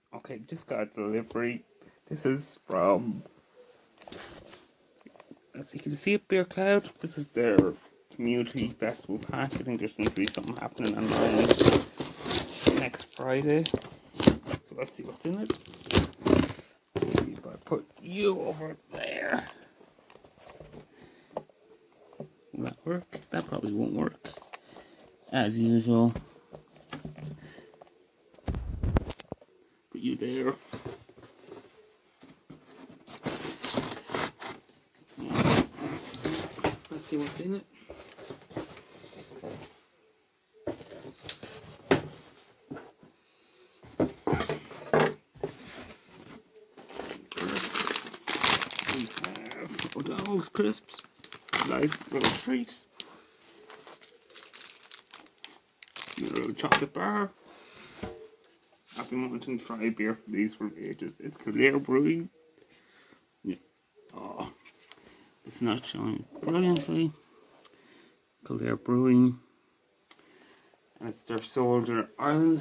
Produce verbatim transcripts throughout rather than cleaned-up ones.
Okay, just got a delivery. This is from, as you can see at Beer Cloud, this is their community festival pack. I think there's going to be something happening online next Friday. So let's see what's in it. Maybe if I put you over there. Will that work? That probably won't work. As usual. Put you there. Yeah. Let's see what's in it. We have O'Donnell's crisps. Nice little treat. A little chocolate bar. I've been wanting to try beer for these for ages. It's Kildare Brewing. Yeah. Oh, it's not showing brilliantly. Kildare Brewing. And it's their Soldier Ireland.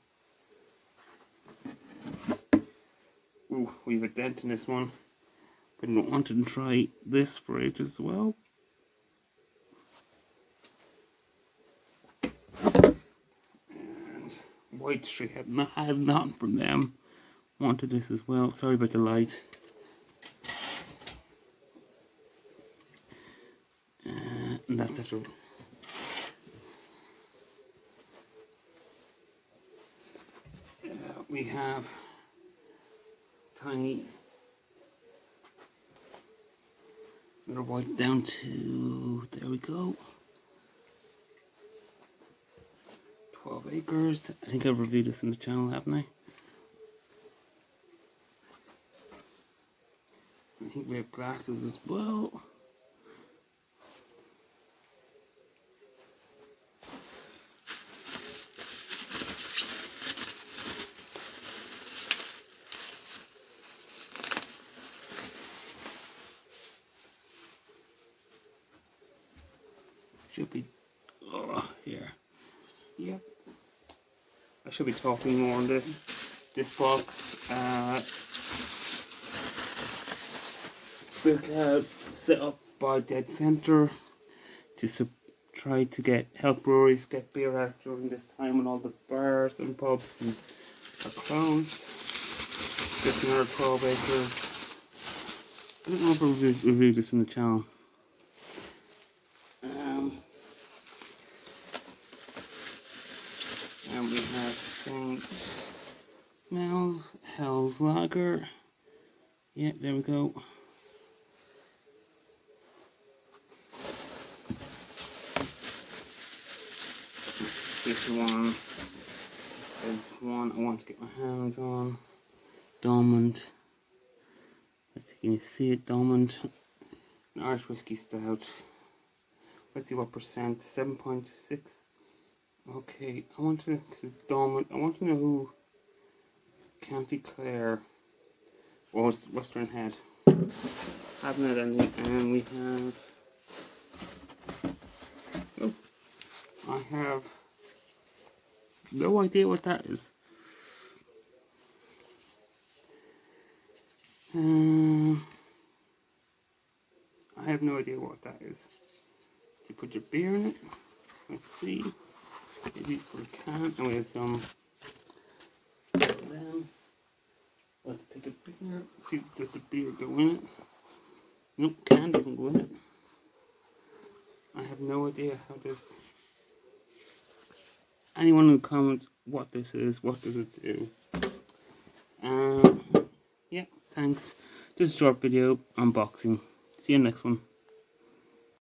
Ooh, we have a dent in this one. Been wanting to try this for ages as well. And White Street had not had nothing from them. Wanted this as well. Sorry about the light. Uh, and that's after. Uh, we have tiny. We're white down to, there we go, twelve acres. I think I've reviewed this in the channel, haven't I? I think we have glasses as well. Should be, oh, here. Yep. I should be talking more on this. This box, uh, Beer Cloud set up by Dead Center to sub try to get help breweries get beer out during this time when all the bars and pubs and are closed. fifteen hundred twelve acres. I don't know if I reviewed, reviewed this in the channel. And we have Saint Mel's Hell's Lager. Yeah, there we go. This one is one I want to get my hands on. Diamond. Let's see, can you see it? Diamond. An Irish whiskey stout. Let's see what percent. seven point six. Okay, I want to, because it's Diamond, I want to know who County Clare or Western Head. Haven't had any, and we have, oh, I have no idea what that is. Um, I have no idea what that is. You put your beer in it. Let's see. Maybe we can. And we have some of them. Let's pick a beer. See, does the beer go in it? Nope, can doesn't go in it. I have no idea how this. Anyone in the comments what this is, what does it do? Um, yeah, thanks. Just a short video unboxing. See you next one.